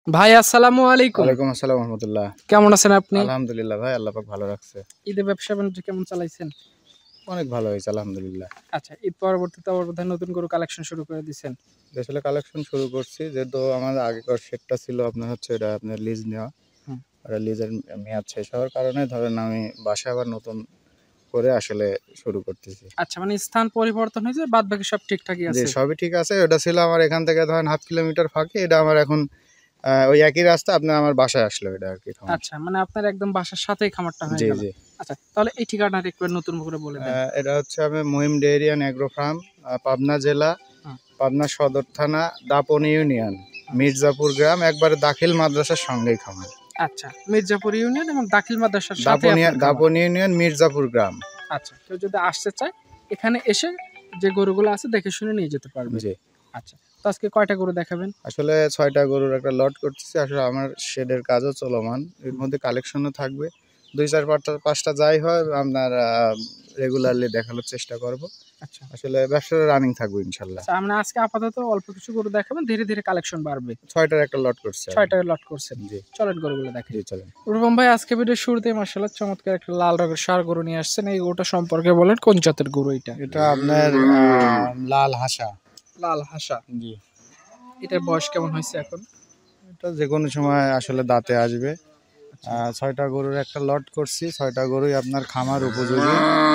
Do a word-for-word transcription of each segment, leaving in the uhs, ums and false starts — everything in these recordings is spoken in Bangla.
ভাই আসসালামু আলাইকুম। ওয়ালাইকুম আসসালাম ওয়া রাহমাতুল্লাহ। কেমন আছেন আপনি? আলহামদুলিল্লাহ ভাই, আল্লাহ পাক ভালো রাখছে। ঈদের ব্যবসা বাণিজ্য কেমন চালাইছেন? অনেক ভালো হয়েছে আলহামদুলিল্লাহ। আচ্ছা, ঈদ পরবর্তীতে আবার বোধহয় নতুন করে কালেকশন শুরু করে দিয়েছেন। আসলে কালেকশন শুরু করছি, যেহেতু আমার আগেকার সেটটা ছিল আপনার হচ্ছে এটা আপনার লিজ নেওয়া। হুম। এটা লিজের মেয়াদ শেষ হওয়ার কারণে ধরেন আমি বাসায় আবার নতুন করে আসলে শুরু করতেছি। আচ্ছা, মানে স্থান পরিবর্তন হয়েছে, বাদ বাকি সব ঠিকঠাকই জি, আছে। সবই ঠিক আছে। ওটা ছিল আমার এখান থেকে ধরেন হাফ কিলোমিটার ফাঁকে, এটা আমার এখন আহ, ওই একই রাস্তা আপনার আমার বাসায় আসলো এটা আর কি। আচ্ছা, মানে আপনার একদম বাসার সাথেই খামারটা হয়ে জি গেল। জি। আচ্ছা, তাহলে এই ঠিকানাটা একটু নতুন করে বলে দেন। আহ, এটা হচ্ছে আমি Mahim dairy and agro farm, Pabna জেলা, হুম। পাবনা সদর থানা, দাপন ইউনিয়ন, মির্জাপুর গ্রাম, একবারে দাখিল মাদ্রাসার সঙ্গেই খামার। আচ্ছা, মির্জাপুর ইউনিয়ন এবং দাখিল মাদ্রাসার সাথে দাপন আপনার খামার। দাপন ইউনিয়ন, মির্জাপুর গ্রাম। আচ্ছা, কেউ যদি আসতে চায় এখানে এসে যে গরুগুলো আছে দেখে শুনে নিয়ে যেতে পারবে। জি। আচ্ছা, তো আজকে কয়টা গরু দেখাবেন? আসলে ছয়টা গরুর একটা লট করতেছি। আসলে আমার শেডের কাজও চলমান, এর মধ্যে কালেকশনও থাকবে। দুই চার পাঁচটা পাঁচটা যাই হয় আপনার রেগুলারলি দেখানোর চেষ্টা করব। আচ্ছা, আসলে ব্যবসাটা রানিং থাকবে ইনশাল্লাহ। আচ্ছা, আমরা আজকে আপাতত অল্প কিছু গরু দেখাবেন, ধীরে ধীরে কালেকশন বাড়বে। ছয়টার একটা লট করছি আমি। ছয়টা লট করছেন। জি চলেন গরুগুলো দেখেন। জি চলেন। রূপম ভাই, আজকে ভিডিও শুরুতেই মাশাআল্লাহ চমৎকার একটা লাল রঙের ষাঁড় গরু নিয়ে আসছেন। এই গরুটা সম্পর্কে বলেন, কোন জাতের গরু এটা? এটা আপনার আহ, লাল হাসা। লাল হাসা। জি। এটার বয়স কেমন হয়েছে এখন? এটা যে কোনো সময় আসলে দাঁতে আসবে। আহ, ছয়টা গরুর একটা লট করছি। ছয়টা গরুই আপনার খামার উপযোগী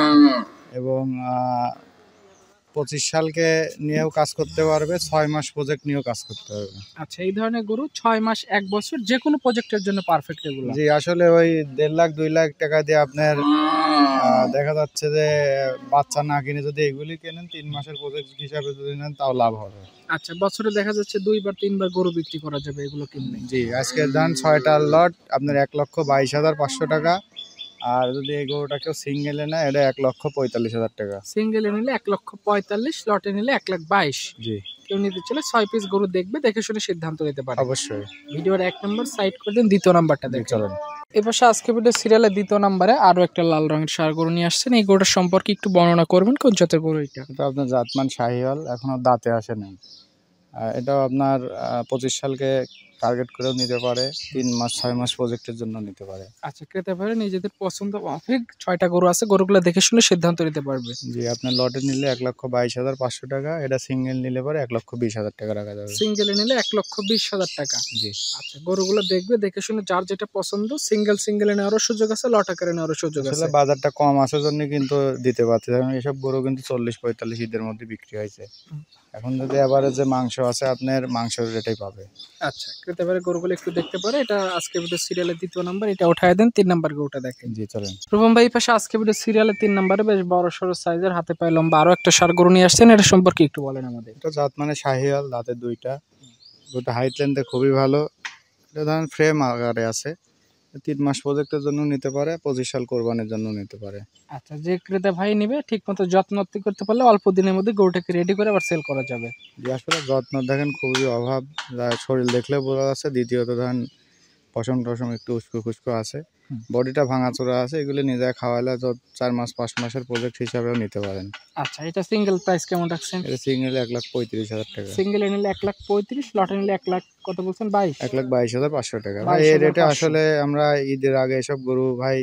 এবং আহ, পঁচিশ সালকে নিয়েও কাজ করতে পারবে, ছয় মাস প্রজেক্ট নিয়েও কাজ করতে পারবে। আচ্ছা, এই ধরনের গরু ছয় মাস এক বছর যে কোনো প্রজেক্টের জন্য পারফেক্ট এগুলো। জি, আসলে ওই দেড় লাখ দুই লাখ টাকা দিয়ে আপনার আহ, দেখা যাচ্ছে যে বাচ্চা না কিনে যদি এগুলি কেনেন, তিন মাসের প্রজেক্ট হিসাবে যদি নেন তাও লাভ হবে। আচ্ছা, বছরে দেখা যাচ্ছে দুইবার তিনবার গরু বিক্রি করা যাবে এগুলো কিনলে। জি, আজকের দাম ছয়টার লট আপনার এক লক্ষ বাইশ হাজার পাঁচশো টাকা। আর যদি এই গরুটা কেউ সিঙ্গেলে নেয়, এটা এক লক্ষ পঁয়তাল্লিশ হাজার টাকা। সিঙ্গেলে নিলে এক লক্ষ পঁয়তাল্লিশ, লটে নিলে এক লাখ বাইশ। জি কেউ নিতে চলে ছয় পিস গরু দেখবে, দেখে শুনে সিদ্ধান্ত নিতে পারে। অবশ্যই। ভিডিওর এক নম্বর সাইড করে দিন, দ্বিতীয় নাম্বারটা জি দেখেন। চলেন। এবার আজকে ভিডিও সিরিয়ালের দ্বিতীয় নম্বরে আরো একটা লাল রঙের ষাঁড় গরু নিয়ে আসছেন। এই গরুটার সম্পর্কে একটু বর্ণনা করবেন, কোন জাতের গরু এটা? এটা আপনার জাতমান শাহিওয়াল, এখনো দাঁতে আসে নাই। আহ, এটাও আপনার পঁচিশ সালকে টার্গেট করেও নিতে পারে, তিন মাস ছয় মাস প্রজেক্টের জন্য নিতে পারে। আচ্ছা, ক্রেতা ভাইরা নিজেদের পছন্দ মাফিক ছয়টা গরু আছে, গরুগুলো দেখে শুনে সিদ্ধান্ত নিতে পারবে। জি, আপনার লটে নিলে এক লক্ষ বাইশ হাজার পাঁচশো টাকা, এটা সিঙ্গেল নিলে পরে এক লক্ষ বিশ হাজার টাকা রাখা যাবে। সিঙ্গেলে নিলে এক লক্ষ বিশ হাজার টাকা। জি আচ্ছা, গরুগুলো দেখবে, দেখে শুনে যার যেটা পছন্দ সিঙ্গেল সিঙ্গেলে নেওয়ারও সুযোগ আছে, লট আকারে নেওয়ারও সুযোগ আসলে আছে। বাজারটা কম আছে জন্য কিন্তু দিতে পারছে, কারণ এসব গরু কিন্তু চল্লিশ পঁয়তাল্লিশ ঈদের মধ্যে বিক্রি হয়েছে। হুম। এখন যদি আবার যে মাংস আছে আপনার মাংসের রেটেই পাবে। আচ্ছা, ক্রেতা ভাইরা গরুগুলো একটু দেখতে পারে। এটা আজকে ভিডিও সিরিয়ালের দ্বিতীয় নাম্বার, এটা উঠায় দেন। তিন নাম্বার গরুটা দেখেন। জি চলেন। রূপম ভাই, পাশে আজকে ভিডিও সিরিয়ালের তিন নাম্বারে বেশ বড় সড়ো সাইজের, হাতে পায়ে লম্বা আরো একটা ষাঁড় গরু নিয়ে আসছেন। এটা সম্পর্কে একটু বলেন আমাদের। এটা জাত মানে শাহিওয়াল, দাঁতের দুইটা। গরুটা হাইট লেন্থে খুবই ভালো। এটা ধরেন ফ্রেম আকারে আছে। তিন মাস প্রজেক্টের জন্য নিতে পারে, পঁচিশ সাল কোরবানির জন্য নিতে পারে। আচ্ছা, যে ক্রেতা ভাই নিবে ঠিক মতো যত্ন করতে পারলে অল্প দিনের মধ্যে গরুটাকে রেডি করে আবার সেল করা যাবে। যে আসলে যত্ন দেখেন খুবই অভাব, যা শরীর দেখলে বোঝা যাচ্ছে। দ্বিতীয়ত ধরেন পশম টসম একটু উস্কো খুস্কো আছে, বডিটা ভাঙাচোরা আছে। এগুলো নিজে খাওয়ালে যত চার মাস পাঁচ মাসের প্রজেক্ট হিসাবেও নিতে পারেন। আচ্ছা, এটা সিঙ্গেল প্রাইস কেমন রাখছেন? এটা সিঙ্গেল এক লাখ পঁয়ত্রিশ হাজার টাকা। সিঙ্গেল নিলে এক লাখ পঁয়ত্রিশ, লটে নিলে এক লাখ কত বলছেন? বাইশ। এক লাখ বাইশ হাজার পাঁচশো টাকা। ভাই বাইশ এই হাজার রেটে পাঁচশো। আসলে আমরা ঈদের আগে এসব গরু ভাই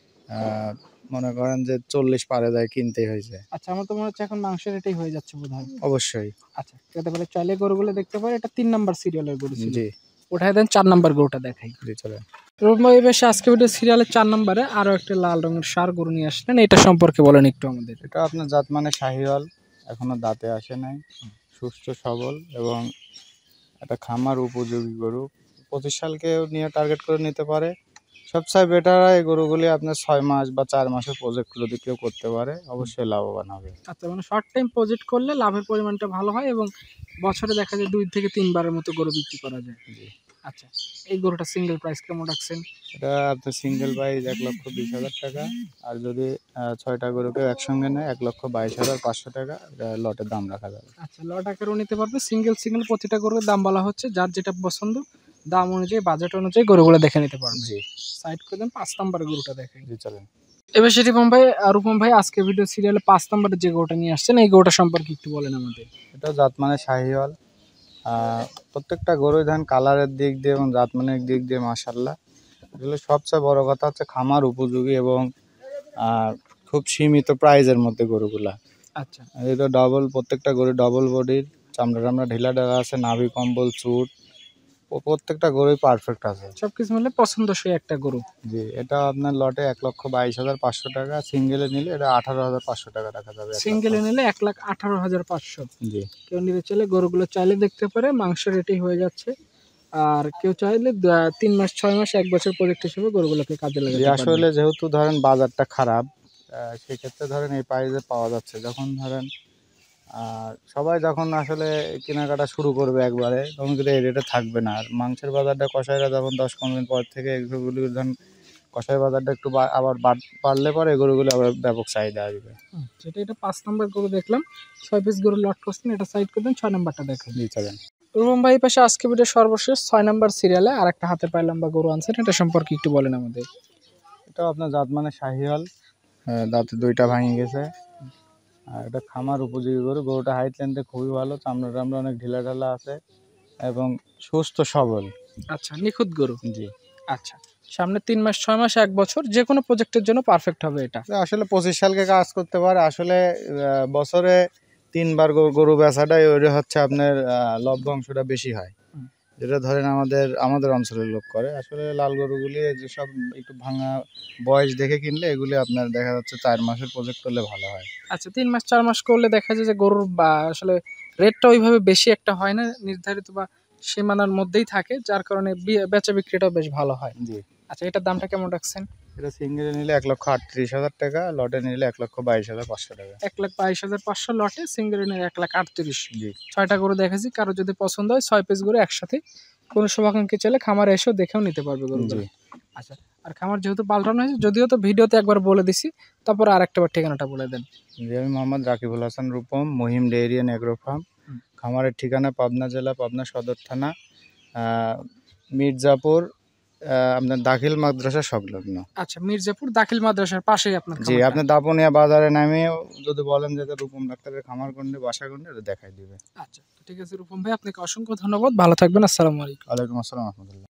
আহ, মনে করেন যে চল্লিশ পারে যায় কিনতেই হয়েছে। আচ্ছা, আমার তো মনে হচ্ছে এখন মাংসের এটাই হয়ে যাচ্ছে বোধহয়। অবশ্যই। আচ্ছা, ক্রেতা ভাই চাইলে গরুগুলো দেখতে পারে। এটা তিন নাম্বার সিরিয়ালের গরু ছিল। জি উঠায় দেন, চার নাম্বার গরুটা দেখাই। জি চলে। রূপম ভাই, বেশ আজকে ভিডিও সিরিয়ালের চার নাম্বারে আরো একটা লাল রঙের ষাঁড় গরু নিয়ে আসলেন। এটা সম্পর্কে বলেন একটু আমাদের। এটা আপনার জাত মানে শাহিওয়াল, এখনো দাঁতে আসে নাই, সুস্থ সবল এবং একটা খামার উপযোগী গরু। পঁচিশ সালকে নিয়ে টার্গেট করে নিতে পারে। সবচেয়ে বেটার এই গরুগুলি আপনার ছয় মাস বা চার মাসের প্রজেক্ট যদি কেউ করতে পারে অবশ্যই লাভবান হবে। আচ্ছা, মানে শর্ট টাইম প্রজেক্ট করলে লাভের পরিমাণটা ভালো হয় এবং বছরে দেখা যায় দুই থেকে তিনবারের মতো গরু বিক্রি করা যায়। জি। আচ্ছা, এই গরুটা সিঙ্গেল প্রাইস কেমন রাখছেন? এটা আপনার সিঙ্গেল প্রাইস এক লক্ষ বিশ হাজার টাকা। আর যদি আহ, ছয়টা গরুকে একসঙ্গে নেয় এক লক্ষ বাইশ হাজার পাঁচশো টাকা এটা লটের দাম রাখা যাবে। আচ্ছা, লট আকারেও নিতে পারবে। সিঙ্গেল সিঙ্গেল প্রতিটা গরুর দাম বলা হচ্ছে, যার যেটা পছন্দ দাম অনুযায়ী বাজেট অনুযায়ী গরুগুলো দেখে নিতে পারবে। জি সাইড করে দেন, পাঁচ নম্বরের গরুটা দেখেন। জি চলেন। এবার সেটি রূপম ভাই, আর রূপম ভাই আজকে ভিডিও সিরিয়ালে পাঁচ নম্বরের যে গরুটা নিয়ে আসছেন, এই গরুটা সম্পর্কে একটু বলেন আমাদের। এটা জাত মানে শাহিওয়াল, আহ, প্রত্যেকটা গরুই ধান কালারের দিক দিয়ে এবং জাতমানের দিক দিয়ে মাশাআল্লাহ। এগুলো সবচেয়ে বড় কথা হচ্ছে খামার উপযোগী এবং আহ, খুব সীমিত প্রাইজের মধ্যে গরুগুলা। আচ্ছা এটা ডবল, প্রত্যেকটা গরু ডবল বডির, চামড়া টামড়া ঢিলা ঢালা আছে, নাভি কম্বল চুট, ও প্রত্যেকটা গরুই পারফেক্ট আছে। সবকিছু মিলে পছন্দসই একটা গরু। জি, এটা আপনার লটে এক লক্ষ বাইশ হাজার পাঁচশো টাকা, সিঙ্গেলে নিলে এটা আঠারো হাজার পাঁচশো টাকা রাখা যাবে। সিঙ্গেলে নিলে এক লাখ আঠারো হাজার পাঁচশো। জি, কেউ নিতে চাইলে গরুগুলো চাইলে দেখতে পারে, মাংস রেটই হয়ে যাচ্ছে। আর কেউ চাইলে দা- তিন মাস ছয় মাস এক বছর প্রজেক্ট হিসেবে গরুগুলোকে কাজে জি, লাগাতে পারবে। আসলে যেহেতু ধরেন বাজারটা খারাপ, আহ, সেক্ষেত্রে ধরেন এই প্রাইসে পাওয়া যাচ্ছে। যখন ধরেন আর সবাই যখন আসলে কেনাকাটা শুরু করবে একবারে, তখন কিন্তু এই রেটে থাকবে না। আর মাংসের বাজারটা কষাইরা যখন দশ পনেরো দিন পর থেকে এগুলো ধরেন কষাই বাজারটা একটু বা- আবার বাড়- বাড়লে পরে এগুলোগুলো আবার ব্যাপক চাহিদা আসবে। হুম, যেটা এটা পাঁচ নম্বর গরু দেখলাম, ছয় পিস গরু লট করছেন, এটা সাইড করবেন, ছয় নাম্বারটা দেখেন। জি চলেন। রুম ভাই পাশে আজকে ভিডিও সর্বশেষ ছয় নাম্বার সিরিয়ালে আর একটা হাতে পাইলাম বা গরু আনছেন, এটা সম্পর্কে একটু বলেন আমাদের। এটাও আপনার জাত মানে শাহিওয়াল, আহ, দাঁতে দুইটা ভাঙে গেছে। আর এটা খামার উপযোগী গরু। গরুটা হাইট লেন্থে খুবই ভালো, চামড়া টামড়া অনেক ঢিলা ঢালা আছে এবং সুস্থ সবল। আচ্ছা, নিখুঁত গরু। জি, আচ্ছা, সামনে তিন মাস ছয় মাস এক বছর যে কোনো প্রজেক্টের জন্য পারফেক্ট হবে এটা। তো আসলে পঁচিশ সালকে কাজ করতে পারে। আসলে আহ, বছরে তিনবার গরু গরু বেচাটাই ওইটা হচ্ছে আপনার আহ, লভ্য অংশটা বেশি হয়, হুম। যেটা ধরেন আমাদের আমাদের অঞ্চলের লোক করে। আসলে লাল গরুগুলি যেসব একটু ভাঙা বয়স দেখে কিনলে এগুলি আপনার দেখা যাচ্ছে চার মাসের প্রজেক্ট করলে ভালো হয়। আচ্ছা, তিন মাস চার মাস করলে দেখা যায় যে গরুর বা আসলে রেটটা ওইভাবে বেশি একটা হয় না, নির্ধারিত বা সীমানার মধ্যেই থাকে, যার কারণে বি- বেচা বিক্রিটাও বেশ ভালো হয়। জি, আচ্ছা, এটার দামটা কেমন রাখছেন? এটা সিঙ্গেলে নিলে এক লক্ষ আটত্রিশ হাজার টাকা, লটে নিলে এক লক্ষ বাইশ হাজার পাঁচশো টাকা। এক লাখ বাইশ হাজার পাঁচশো লটে, সিঙ্গেল এক লাখ আটত্রিশ। জি, ছয়টা গরু দেখেছি, কারো যদি পছন্দ হয় ছয় পিস গরু একসাথে কোনো শুভাকাঙ্ক্ষী চাইলে খামারে এসেও দেখেও নিতে পারবে গরুগুলো। জি, আচ্ছা, আর খামার যেহেতু পাল্টানো হয়েছে, যদিও তো ভিডিওতে একবার বলে দিছি, তারপর আর একটা বার ঠিকানাটা বলে দেন। জি, আমি Mohammad Rakibul Hasan Rupam, Mahim dairy and agro farm. হুম। খামারের ঠিকানা পাবনা জেলা, পাবনা সদর থানা, আহ, মির্জাপুর, আহ, আপনার দাখিল মাদ্রাসা সংলগ্ন। আচ্ছা, মির্জাপুর দাখিল মাদ্রাসার পাশেই আপনার জি, খামারটা। আপনি দাপুনিয়া বাজারে নামে যদি বলেন যে এটা রূপম ডাক্তারের খামার কোনটি, বাসা কোনটি, এটা দেখাই দিবে। আচ্ছা, তো ঠিক আছে রূপম ভাই, আপনাকে অসংখ্য ধন্যবাদ, ভালো থাকবেন, আসসালামু আলাইকুম। ওয়ালাইকুম আসসালাম রহমতুল্লাহ।